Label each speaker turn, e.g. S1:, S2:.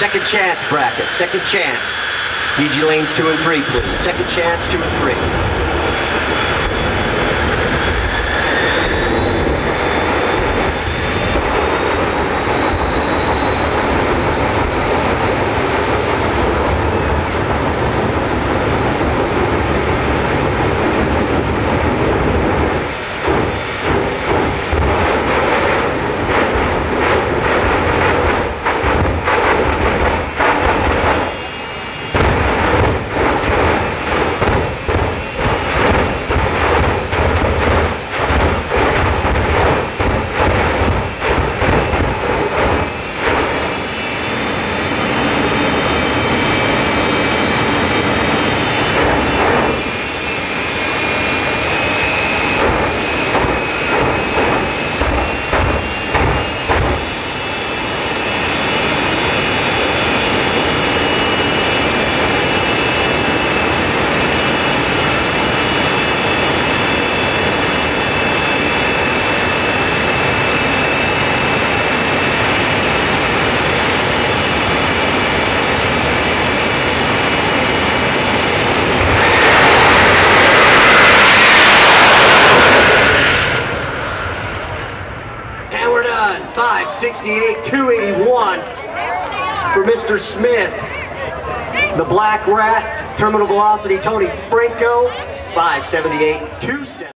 S1: second chance bracket, second chance. DG lanes 2 and 3, please. Second chance, 2 and 3. And we're done. 568, 281 for Mr. Smith. The Black Rat, Terminal Velocity, Tony Franco, 578, 270.